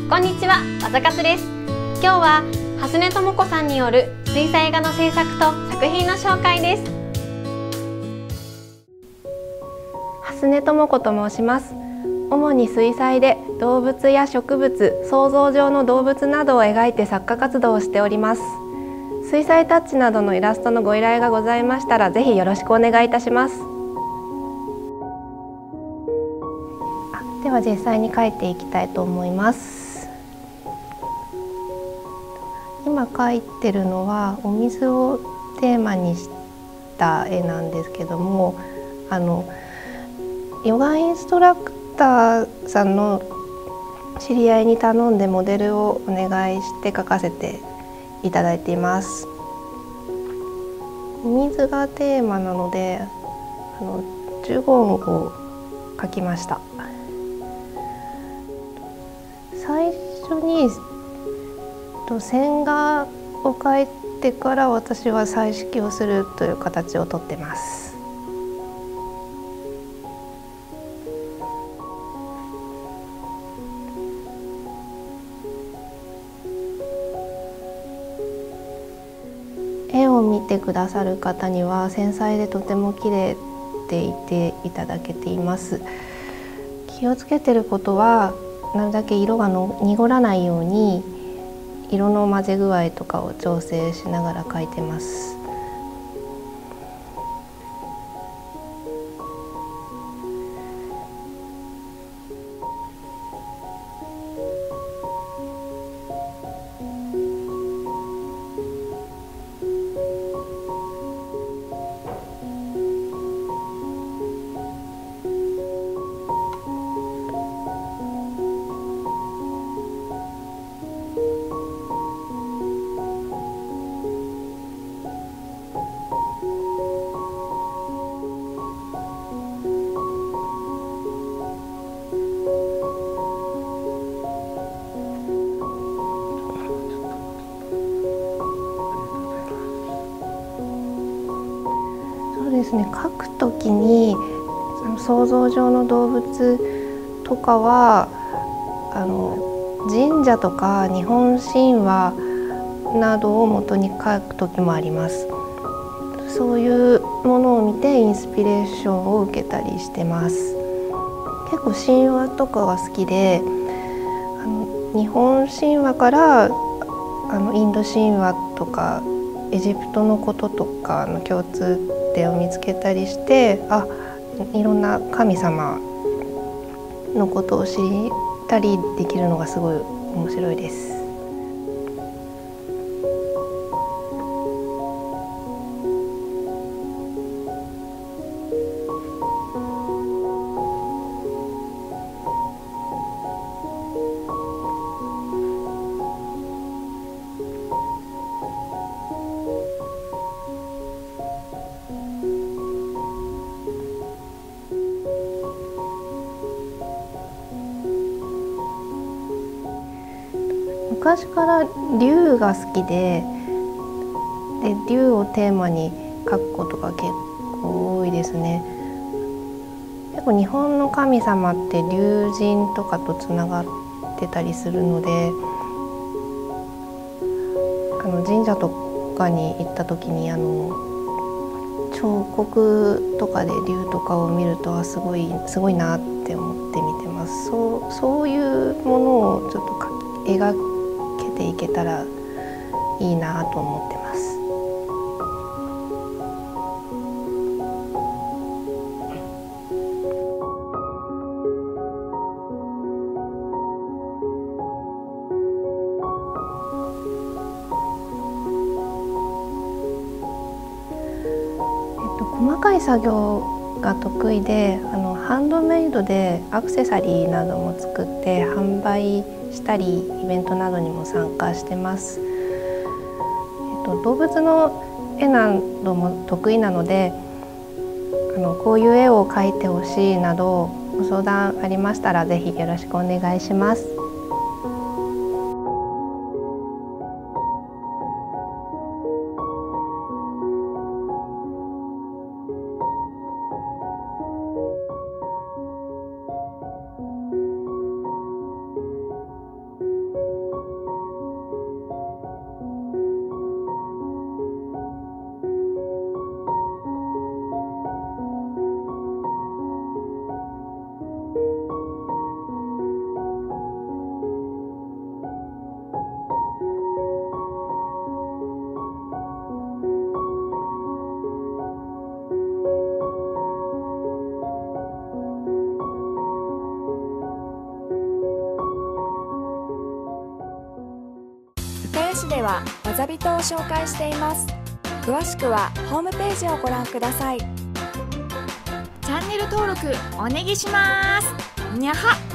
こんにちは、わざかつです。今日は蓮根智子さんによる水彩画の制作と作品の紹介です。 蓮根智子と申します。主に水彩で動物や植物、想像上の動物などを描いて作家活動をしております。水彩タッチなどのイラストのご依頼がございましたら、ぜひよろしくお願いいたします。では実際に描いていきたいと思います。今描いてるのはお水をテーマにした絵なんですけども、ヨガインストラクターさんの知り合いに頼んでモデルをお願いして描かせていただいています。お水がテーマなのでジュゴンを描きました。最初に線画を描いてから私は彩色をするという形をとってます。絵を見てくださる方には繊細でとても綺麗って言っていただけています。気をつけてることは、なるだけ色が濁らないように色の混ぜ具合とかを調整しながら描いてます。そうですね、描くときに想像上の動物とかは神社とか日本神話などを元に描く時もあります。そういうものを見てインスピレーションを受けたりしてます。結構神話とかが好きで、日本神話からインド神話とかエジプトのこととかの共通点を見つけたりして、いろんな神様のことを知ったりできるのがすごい面白いです。昔から竜が好きで、竜をテーマに描くことが結構多いですね。結構日本の神様って竜神とかとつながってたりするので、神社とかに行った時に彫刻とかで竜とかを見るとすごいなって思って見てます。そういうものをちょっと描けていけたらいいなと思ってます。細かい作業が得意で、ハンドメイドでアクセサリーなども作って販売したりイベントなどにも参加してます。動物の絵なども得意なので、こういう絵を描いてほしいなどご相談ありましたら、ぜひよろしくお願いします。 では技人を紹介しています。詳しくはホームページをご覧ください。 チャンネル登録お願いします。にゃは。